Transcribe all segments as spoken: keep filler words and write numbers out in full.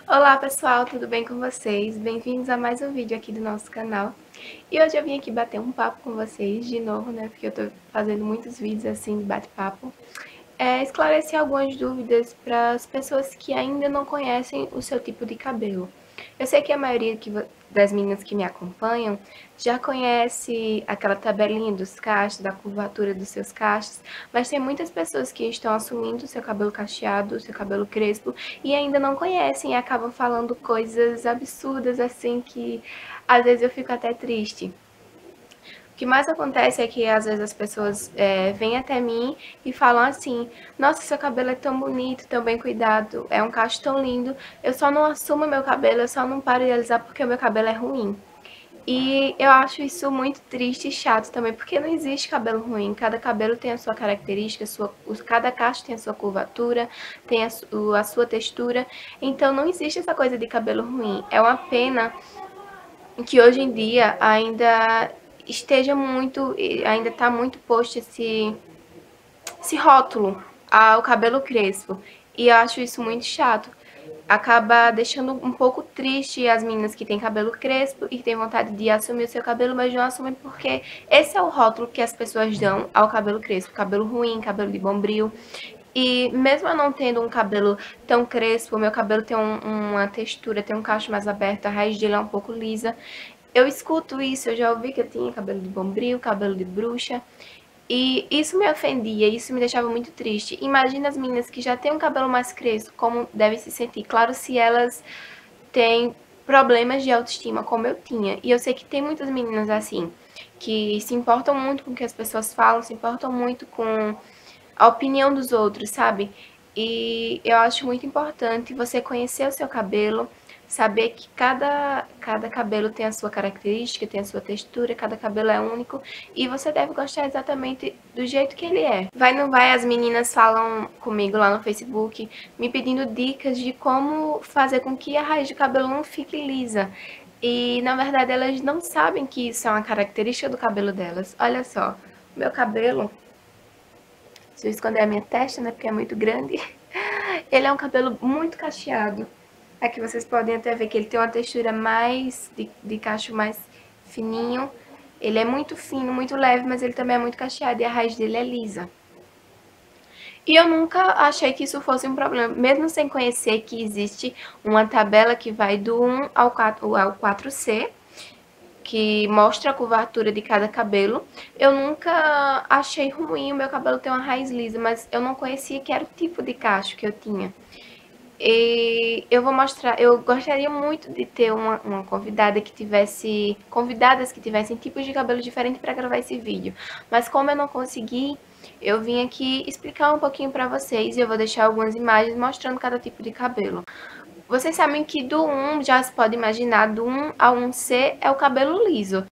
Olá pessoal, tudo bem com vocês? Bem-vindos a mais um vídeo aqui do nosso canal. E hoje eu vim aqui bater um papo com vocês de novo, né? Porque eu tô fazendo muitos vídeos assim de bate-papo. É, esclarecer algumas dúvidas para as pessoas que ainda não conhecem o seu tipo de cabelo. Eu sei que a maioria que das meninas que me acompanham já conhece aquela tabelinha dos cachos, da curvatura dos seus cachos, mas tem muitas pessoas que estão assumindo o seu cabelo cacheado, o seu cabelo crespo, e ainda não conhecem e acabam falando coisas absurdas assim que às vezes eu fico até triste. O que mais acontece é que às vezes as pessoas é, vêm até mim e falam assim: nossa, seu cabelo é tão bonito, tão bem cuidado, é um cacho tão lindo, eu só não assumo meu cabelo, eu só não paro de alisar porque o meu cabelo é ruim. E eu acho isso muito triste e chato também, porque não existe cabelo ruim. Cada cabelo tem a sua característica, a sua, cada cacho tem a sua curvatura, tem a, a sua textura. Então não existe essa coisa de cabelo ruim. É uma pena que hoje em dia ainda esteja muito, ainda está muito posto esse, esse rótulo ao cabelo crespo. E eu acho isso muito chato. Acaba deixando um pouco triste as meninas que têm cabelo crespo e que têm vontade de assumir o seu cabelo, mas não assumem porque esse é o rótulo que as pessoas dão ao cabelo crespo. Cabelo ruim, cabelo de bombril. E mesmo eu não tendo um cabelo tão crespo, o meu cabelo tem um, uma textura, tem um cacho mais aberto, a raiz dele é um pouco lisa. Eu escuto isso, eu já ouvi que eu tinha cabelo de bombril, cabelo de bruxa. E isso me ofendia, isso me deixava muito triste. Imagina as meninas que já têm um cabelo mais crespo, como devem se sentir. Claro, se elas têm problemas de autoestima, como eu tinha. E eu sei que tem muitas meninas assim, que se importam muito com o que as pessoas falam, se importam muito com a opinião dos outros, sabe? E eu acho muito importante você conhecer o seu cabelo, saber que cada, cada cabelo tem a sua característica, tem a sua textura, cada cabelo é único e você deve gostar exatamente do jeito que ele é. Vai não vai, as meninas falam comigo lá no Facebook, me pedindo dicas de como fazer com que a raiz de cabelo não fique lisa. E na verdade elas não sabem que isso é uma característica do cabelo delas. Olha só, meu cabelo, se eu esconder a minha testa, né, porque é muito grande, ele é um cabelo muito cacheado. Aqui vocês podem até ver que ele tem uma textura mais de, de cacho mais fininho. Ele é muito fino, muito leve, mas ele também é muito cacheado e a raiz dele é lisa. E eu nunca achei que isso fosse um problema, mesmo sem conhecer que existe uma tabela que vai do um ao quatro, ao quatro C, que mostra a curvatura de cada cabelo. Eu nunca achei ruim o meu cabelo ter uma raiz lisa, mas eu não conhecia que era o tipo de cacho que eu tinha. E eu vou mostrar, eu gostaria muito de ter uma, uma convidada que tivesse, convidadas que tivessem tipos de cabelo diferente para gravar esse vídeo. Mas como eu não consegui, eu vim aqui explicar um pouquinho para vocês e eu vou deixar algumas imagens mostrando cada tipo de cabelo. Vocês sabem que do um, já se pode imaginar, do um ao um C é o cabelo liso,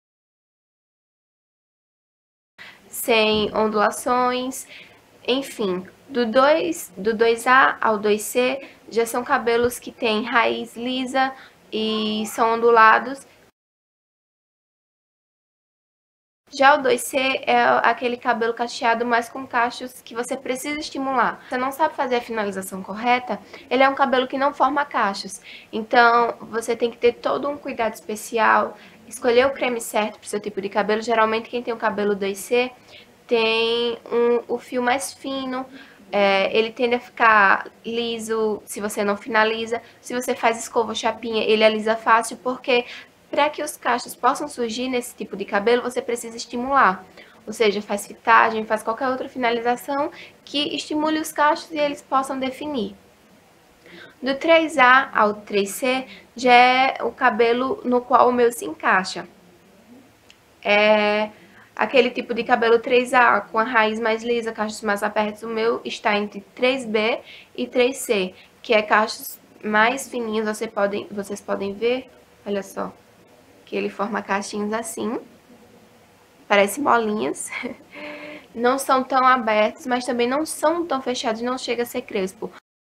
sem ondulações, enfim. Do dois, do dois A ao dois C já são cabelos que têm raiz lisa e são ondulados. Já o dois C é aquele cabelo cacheado, mas com cachos que você precisa estimular. Você não sabe fazer a finalização correta, ele é um cabelo que não forma cachos. Então, você tem que ter todo um cuidado especial, escolher o creme certo para o seu tipo de cabelo. Geralmente, quem tem o cabelo dois C tem um, o fio mais fino, é, ele tende a ficar liso se você não finaliza. Se você faz escova ou chapinha, ele alisa fácil, porque para que os cachos possam surgir nesse tipo de cabelo, você precisa estimular. Ou seja, faz fitagem, faz qualquer outra finalização que estimule os cachos e eles possam definir. Do três A ao três C já é o cabelo no qual o meu se encaixa. É aquele tipo de cabelo três A com a raiz mais lisa, cachos mais abertos. O meu está entre três B e três C, que é cachos mais fininhos, vocês podem, vocês podem ver, olha só, que ele forma cachinhos assim, parece bolinhas. Não são tão abertos, mas também não são tão fechados, não chega a ser crespo.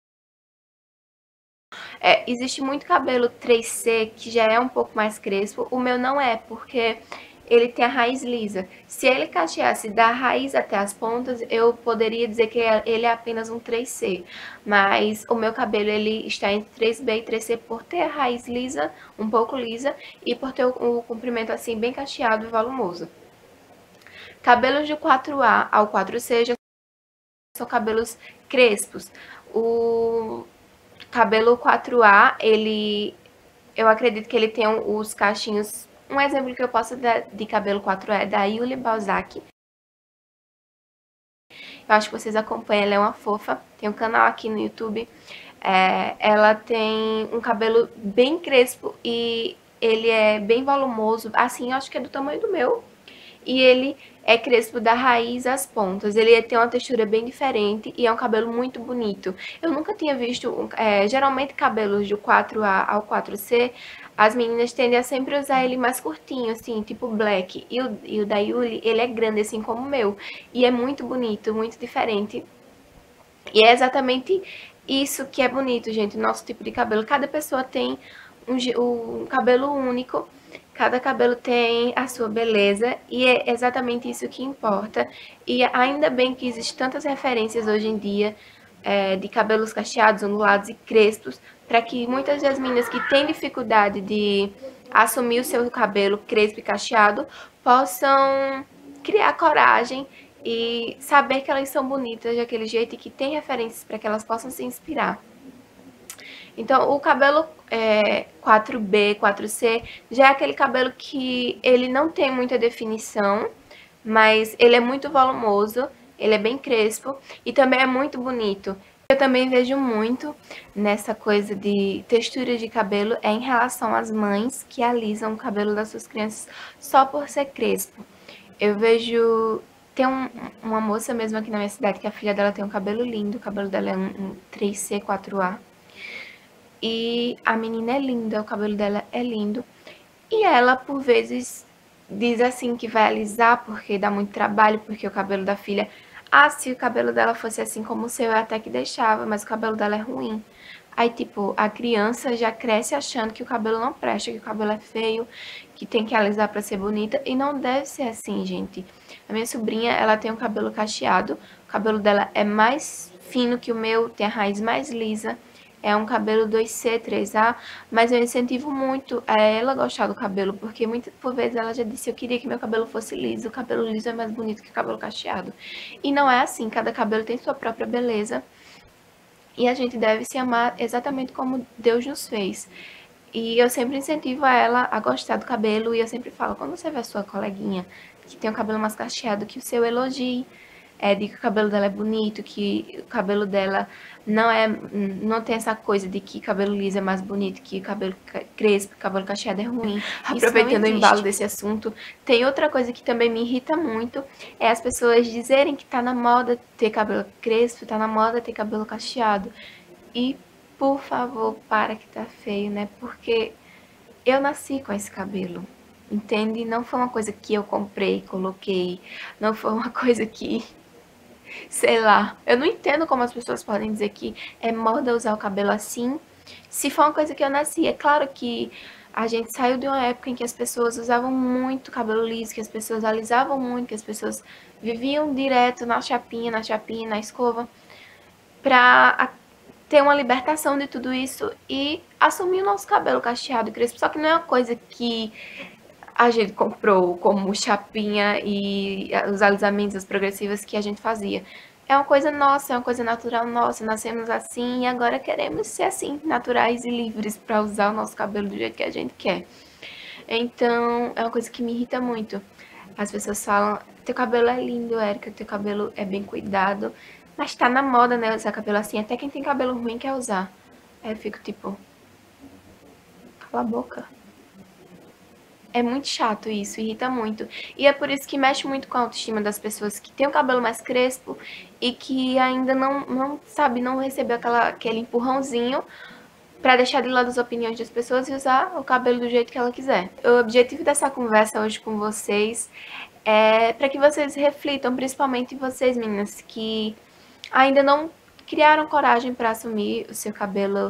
É, existe muito cabelo três C que já é um pouco mais crespo, o meu não é, porque ele tem a raiz lisa. Se ele cacheasse da raiz até as pontas, eu poderia dizer que ele é apenas um três C. Mas o meu cabelo ele está entre três B e três C por ter a raiz lisa, um pouco lisa, e por ter o, o comprimento assim bem cacheado e volumoso. Cabelos de quatro A ao quatro C já são cabelos crespos. O cabelo quatro A, ele, eu acredito que ele tem os cachinhos. Um exemplo que eu posso dar de cabelo quatro A é da Yuli Balzac. Eu acho que vocês acompanham, ela é uma fofa. Tem um canal aqui no YouTube. É, ela tem um cabelo bem crespo e ele é bem volumoso. Assim, eu acho que é do tamanho do meu. E ele é crespo da raiz às pontas. Ele tem uma textura bem diferente e é um cabelo muito bonito. Eu nunca tinha visto, é, geralmente cabelos do quatro A ao quatro C, as meninas tendem a sempre usar ele mais curtinho, assim, tipo black. E o, e o da Yuli, ele é grande, assim como o meu. E é muito bonito, muito diferente. E é exatamente isso que é bonito, gente, o nosso tipo de cabelo. Cada pessoa tem um, um cabelo único. Cada cabelo tem a sua beleza e é exatamente isso que importa. E ainda bem que existem tantas referências hoje em dia é, de cabelos cacheados, ondulados e crespos, para que muitas das meninas que têm dificuldade de assumir o seu cabelo crespo e cacheado possam criar coragem e saber que elas são bonitas daquele jeito e que tem referências para que elas possam se inspirar. Então, o cabelo é, quatro B, quatro C, já é aquele cabelo que ele não tem muita definição, mas ele é muito volumoso, ele é bem crespo e também é muito bonito. Eu também vejo muito nessa coisa de textura de cabelo é em relação às mães que alisam o cabelo das suas crianças só por ser crespo. Eu vejo... Tem um, uma moça mesmo aqui na minha cidade que a filha dela tem um cabelo lindo, o cabelo dela é um, um três C, quatro A. E a menina é linda, o cabelo dela é lindo. E ela, por vezes, diz assim que vai alisar porque dá muito trabalho, porque o cabelo da filha... Ah, se o cabelo dela fosse assim como o seu, eu até que deixava, mas o cabelo dela é ruim. Aí, tipo, a criança já cresce achando que o cabelo não presta, que o cabelo é feio, que tem que alisar pra ser bonita. E não deve ser assim, gente. A minha sobrinha, ela tem um cabelo cacheado. O cabelo dela é mais fino que o meu, tem a raiz mais lisa. É um cabelo dois C, três A, mas eu incentivo muito a ela gostar do cabelo, porque muitas por vezes ela já disse, eu queria que meu cabelo fosse liso, o cabelo liso é mais bonito que o cabelo cacheado. E não é assim, cada cabelo tem sua própria beleza. E a gente deve se amar exatamente como Deus nos fez. E eu sempre incentivo a ela a gostar do cabelo. E eu sempre falo, quando você vê a sua coleguinha que tem o cabelo mais cacheado, que o seu elogie. É, de que o cabelo dela é bonito, que o cabelo dela não é, não tem essa coisa de que cabelo liso é mais bonito, que cabelo crespo, cabelo cacheado é ruim. Aproveitando o embalo desse assunto, tem outra coisa que também me irrita muito, é as pessoas dizerem que tá na moda ter cabelo crespo, tá na moda ter cabelo cacheado. E, por favor, para que tá feio, né? Porque eu nasci com esse cabelo. Entende? Não foi uma coisa que eu comprei, coloquei. Não foi uma coisa que... Sei lá, eu não entendo como as pessoas podem dizer que é moda usar o cabelo assim, se for uma coisa que eu nasci. É claro que a gente saiu de uma época em que as pessoas usavam muito cabelo liso, que as pessoas alisavam muito, que as pessoas viviam direto na chapinha, na chapinha, na escova, pra ter uma libertação de tudo isso e assumir o nosso cabelo cacheado e crespo. Só que não é uma coisa que a gente comprou como chapinha e os alisamentos, as progressivas que a gente fazia. É uma coisa nossa, é uma coisa natural nossa, nascemos assim e agora queremos ser assim, naturais e livres para usar o nosso cabelo do jeito que a gente quer. Então, é uma coisa que me irrita muito. As pessoas falam, teu cabelo é lindo, Érica, teu cabelo é bem cuidado, mas tá na moda, né, usar cabelo assim, até quem tem cabelo ruim quer usar. Aí eu fico tipo, cala a boca. É muito chato isso, irrita muito. E é por isso que mexe muito com a autoestima das pessoas que têm o cabelo mais crespo e que ainda não, não sabe, não recebeu aquela, aquele empurrãozinho pra deixar de lado as opiniões das pessoas e usar o cabelo do jeito que ela quiser. O objetivo dessa conversa hoje com vocês é para que vocês reflitam, principalmente vocês, meninas, que ainda não criaram coragem para assumir o seu cabelo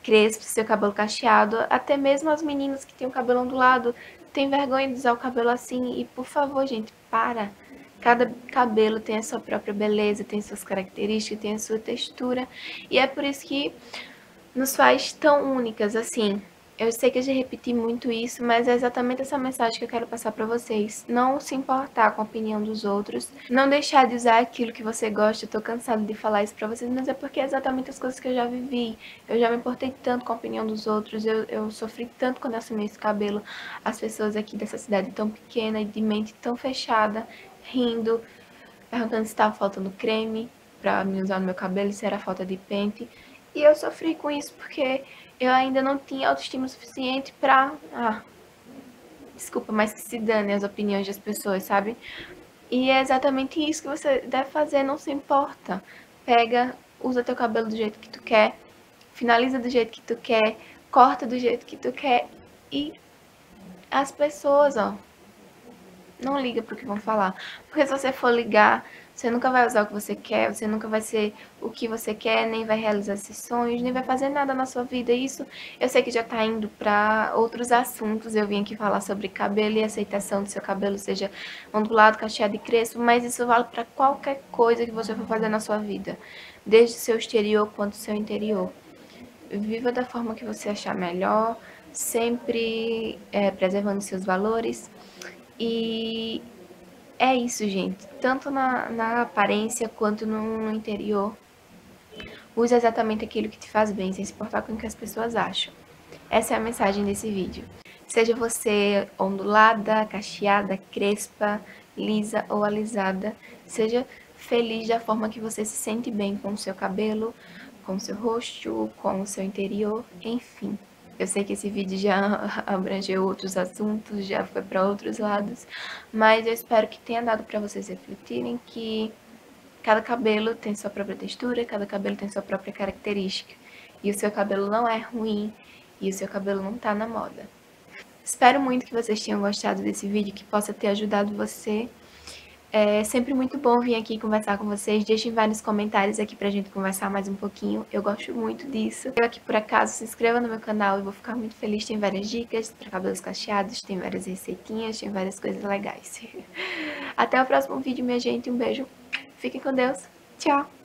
crespo, seu cabelo cacheado, até mesmo as meninas que têm o cabelo ondulado, têm vergonha de usar o cabelo assim, e por favor, gente, para. Cada cabelo tem a sua própria beleza, tem suas características, tem a sua textura, e é por isso que nos faz tão únicas, assim. Eu sei que eu já repeti muito isso, mas é exatamente essa mensagem que eu quero passar pra vocês. Não se importar com a opinião dos outros, não deixar de usar aquilo que você gosta. Eu tô cansada de falar isso pra vocês, mas é porque é exatamente as coisas que eu já vivi. Eu já me importei tanto com a opinião dos outros, eu, eu sofri tanto quando eu assumi esse cabelo. As pessoas aqui dessa cidade tão pequena e de mente tão fechada, rindo, perguntando se tava faltando creme pra me usar no meu cabelo, se era falta de pente. E eu sofri com isso porque eu ainda não tinha autoestima suficiente pra... Ah, desculpa, mas que se dane as opiniões das pessoas, sabe? E é exatamente isso que você deve fazer, não se importa. Pega, usa teu cabelo do jeito que tu quer, finaliza do jeito que tu quer, corta do jeito que tu quer. E as pessoas, ó, não liga pro que vão falar. Porque se você for ligar, você nunca vai usar o que você quer, você nunca vai ser o que você quer, nem vai realizar seus sonhos, nem vai fazer nada na sua vida. Isso eu sei que já tá indo pra outros assuntos. Eu vim aqui falar sobre cabelo e aceitação do seu cabelo, seja ondulado, cacheado e crespo, mas isso vale pra qualquer coisa que você for fazer na sua vida, desde o seu exterior quanto o seu interior. Viva da forma que você achar melhor, sempre é, preservando seus valores. E é isso, gente. Tanto na, na aparência quanto no interior. Use exatamente aquilo que te faz bem, sem se importar com o que as pessoas acham. Essa é a mensagem desse vídeo. Seja você ondulada, cacheada, crespa, lisa ou alisada, seja feliz da forma que você se sente bem com o seu cabelo, com o seu rosto, com o seu interior, enfim. Eu sei que esse vídeo já abrangeu outros assuntos, já foi para outros lados, mas eu espero que tenha dado para vocês refletirem que cada cabelo tem sua própria textura, cada cabelo tem sua própria característica. E o seu cabelo não é ruim, e o seu cabelo não tá na moda. Espero muito que vocês tenham gostado desse vídeo, que possa ter ajudado você. É sempre muito bom vir aqui conversar com vocês. Deixem vários comentários aqui pra gente conversar mais um pouquinho. Eu gosto muito disso. Eu aqui por acaso, se inscreva no meu canal e vou ficar muito feliz. Tem várias dicas para cabelos cacheados, tem várias receitinhas, tem várias coisas legais. Até o próximo vídeo, minha gente. Um beijo. Fiquem com Deus. Tchau.